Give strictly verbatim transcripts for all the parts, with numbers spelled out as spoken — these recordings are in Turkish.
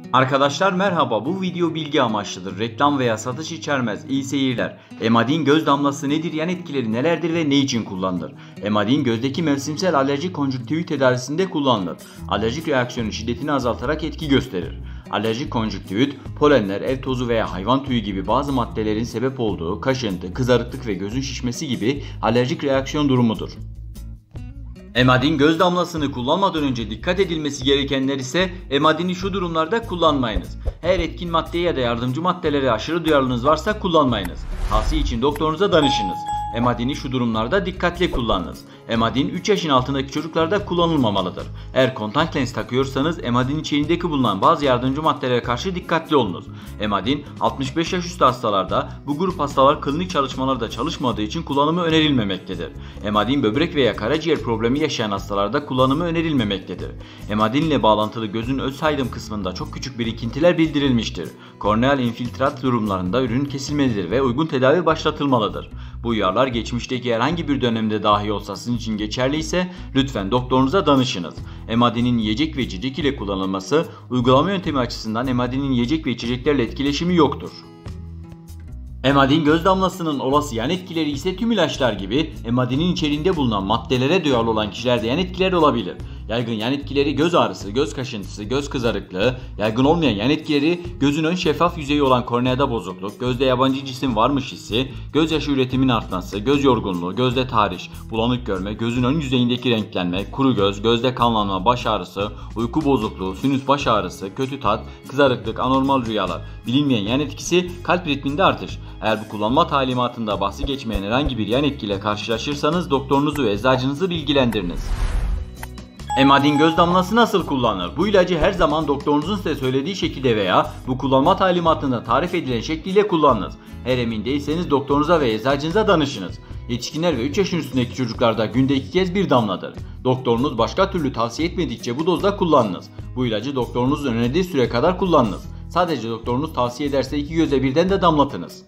Arkadaşlar merhaba, bu video bilgi amaçlıdır. Reklam veya satış içermez. İyi seyirler. Emadin göz damlası nedir? Yan etkileri nelerdir ve ne için kullanılır? Emadin gözdeki mevsimsel alerjik konjüktivit tedavisinde kullanılır. Alerjik reaksiyonun şiddetini azaltarak etki gösterir. Alerjik konjüktivit, polenler, ev tozu veya hayvan tüyü gibi bazı maddelerin sebep olduğu kaşıntı, kızarıklık ve gözün şişmesi gibi alerjik reaksiyon durumudur. Emadin göz damlasını kullanmadan önce dikkat edilmesi gerekenler ise Emadin'i şu durumlarda kullanmayınız. Her etkin maddeye ya da yardımcı maddelere aşırı duyarlılığınız varsa kullanmayınız. Tavsiye için doktorunuza danışınız. Emadin'i şu durumlarda dikkatli kullanınız. Emadin üç yaşın altındaki çocuklarda kullanılmamalıdır. Eğer kontak lens takıyorsanız Emadin içeriğindeki bulunan bazı yardımcı maddelere karşı dikkatli olunuz. Emadin altmış beş yaş üstü hastalarda, bu grup hastalar klinik çalışmalarda çalışmadığı için kullanımı önerilmemektedir. Emadin böbrek veya karaciğer problemi yaşayan hastalarda kullanımı önerilmemektedir. Emadin ile bağlantılı gözün öz saydım kısmında çok küçük birikintiler bildirilmiştir. Korneal infiltrat durumlarında ürün kesilmelidir ve uygun tedavi başlatılmalıdır. Bu uyarılar geçmişteki herhangi bir dönemde dahi olsa sizin için geçerli ise lütfen doktorunuza danışınız. Emadin'in yiyecek ve içecek ile kullanılması, uygulama yöntemi açısından Emadin'in yiyecek ve içeceklerle etkileşimi yoktur. Emadin göz damlasının olası yan etkileri ise tüm ilaçlar gibi Emadin'in içeriğinde bulunan maddelere duyarlı olan kişilerde yan etkiler olabilir. Yaygın yan etkileri göz ağrısı, göz kaşıntısı, göz kızarıklığı, yaygın olmayan yan etkileri gözün ön şeffaf yüzeyi olan korneada bozukluk, gözde yabancı cisim varmış hissi, gözyaşı üretimin artması, göz yorgunluğu, gözde tahriş, bulanık görme, gözün ön yüzeyindeki renklenme, kuru göz, gözde kanlanma, baş ağrısı, uyku bozukluğu, sinüs baş ağrısı, kötü tat, kızarıklık, anormal rüyalar, bilinmeyen yan etkisi kalp ritminde artış. Eğer bu kullanma talimatında bahsi geçmeyen herhangi bir yan etkiyle karşılaşırsanız doktorunuzu ve eczacınızı bilgilendiriniz. Emadin göz damlası nasıl kullanılır? Bu ilacı her zaman doktorunuzun size söylediği şekilde veya bu kullanma talimatında tarif edilen şekliyle kullanınız. Eğer emin değilseniz doktorunuza ve eczacınıza danışınız. Yetişkinler ve üç yaşın üstündeki çocuklarda günde iki kez bir damladır. Doktorunuz başka türlü tavsiye etmedikçe bu dozda kullanınız. Bu ilacı doktorunuzun önerdiği süre kadar kullanınız. Sadece doktorunuz tavsiye ederse iki göze birden de damlatınız.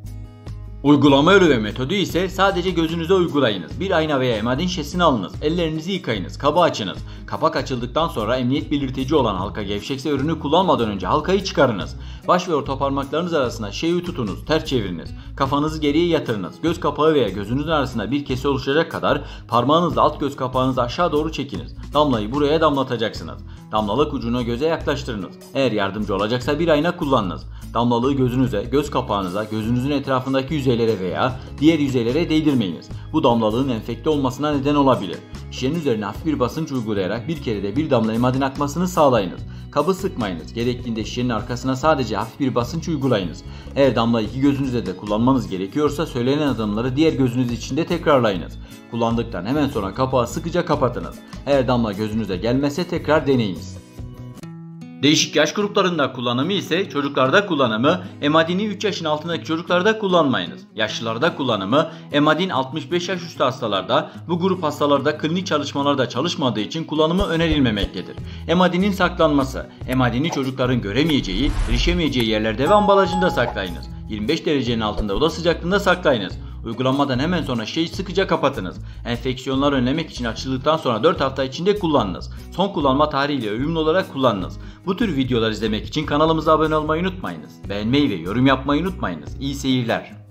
Uygulama yolu ve metodu ise sadece gözünüze uygulayınız. Bir ayna veya Emadin şişesini alınız. Ellerinizi yıkayınız. Kabı açınız. Kapak açıldıktan sonra emniyet belirtici olan halka gevşekse ürünü kullanmadan önce halkayı çıkarınız. Baş ve orta parmaklarınız arasında şeyi tutunuz. Ters çeviriniz. Kafanızı geriye yatırınız. Göz kapağı veya gözünüzün arasında bir kese oluşacak kadar parmağınızla alt göz kapağınızı aşağı doğru çekiniz. Damlayı buraya damlatacaksınız. Damlalık ucunu göze yaklaştırınız. Eğer yardımcı olacaksa bir ayna kullanınız. Damlalığı gözünüze, göz kapağınıza, gözünüzün etrafındaki yüzeylere veya diğer yüzeylere değdirmeyiniz. Bu damlalığın enfekte olmasına neden olabilir. Şişenin üzerine hafif bir basınç uygulayarak bir kerede bir damla Emadin akmasını sağlayınız. Kabı sıkmayınız. Gerektiğinde şişenin arkasına sadece hafif bir basınç uygulayınız. Eğer damlayı iki gözünüzde de kullanmanız gerekiyorsa söylenen adımları diğer gözünüz için de tekrarlayınız. Kullandıktan hemen sonra kapağı sıkıca kapatınız. Eğer damla gözünüze gelmezse tekrar deneyiniz. Değişik yaş gruplarında kullanımı ise çocuklarda kullanımı Emadin'i üç yaşın altındaki çocuklarda kullanmayınız. Yaşlılarda kullanımı Emadin altmış beş yaş üstü hastalarda, bu grup hastalarda klinik çalışmalarda çalışmadığı için kullanımı önerilmemektedir. Emadin'in saklanması, Emadin'i çocukların göremeyeceği, erişemeyeceği yerlerde ve ambalajında saklayınız. yirmi beş derecenin altında oda sıcaklığında saklayınız. Uygulanmadan hemen sonra şişeyi sıkıca kapatınız. Enfeksiyonları önlemek için açıldıktan sonra dört hafta içinde kullanınız. Son kullanma tarihiyle uyumlu olarak kullanınız. Bu tür videolar izlemek için kanalımıza abone olmayı unutmayınız. Beğenmeyi ve yorum yapmayı unutmayınız. İyi seyirler.